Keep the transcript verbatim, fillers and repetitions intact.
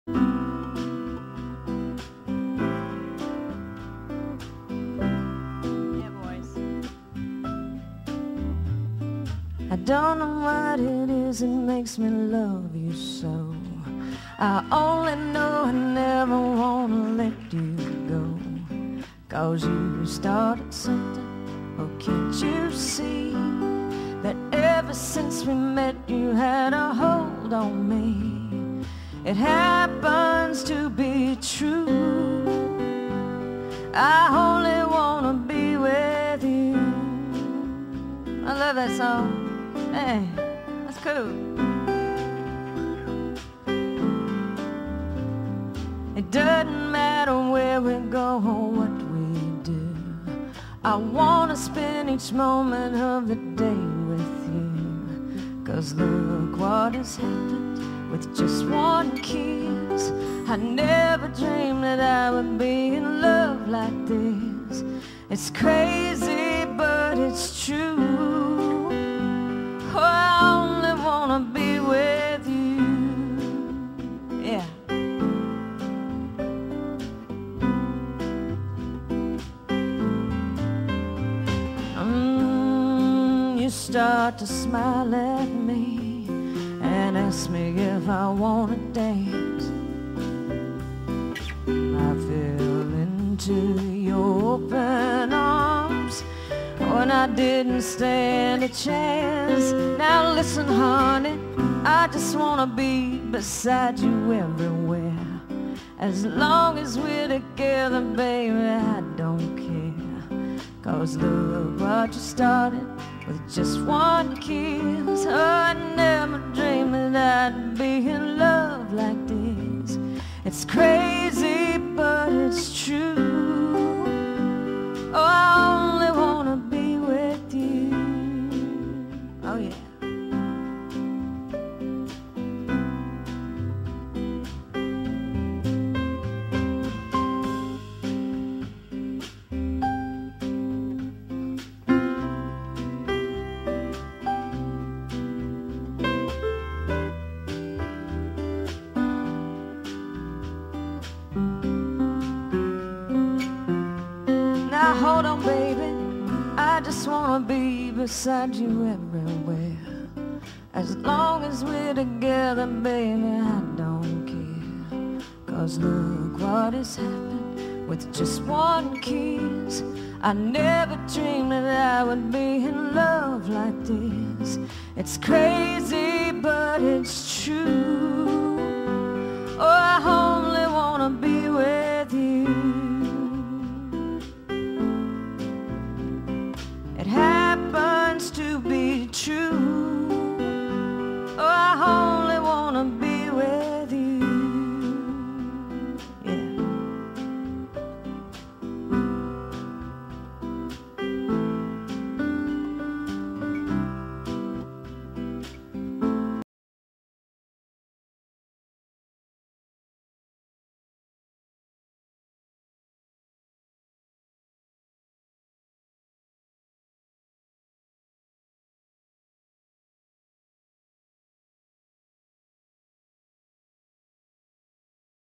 I don't know what it is that makes me love you so. I only know I never wanna let you go. 'Cause you started something, oh can't you see that ever since we met you had a hold on me. It happens to be true. I only wanna be with you. I love that song. Hey, that's cool. It doesn't matter where we go or what we do. I wanna spend each moment of the day with you. 'Cause look what has happened with just one kiss. I never dreamed that I would be in love like this. It's crazy, but it's true. Oh, I only wanna be with you. Yeah. Mm, you start to smile at me and ask me if I wanna dance. I fell into your open arms when I didn't stand a chance. Now listen, honey, I just wanna be beside you everywhere. As long as we're together, baby, I don't care. 'Cause look what you started with just one kiss. Oh, I never dreamed that I'd be in love like this. It's crazy, but it's true. Oh, I only wanna be with you. Oh yeah. Now hold on, baby, I just wanna be beside you everywhere. As long as we're together, baby, I don't care. 'Cause look what has happened with just one kiss. I never dreamed that I would be in love like this. It's crazy, but it's true.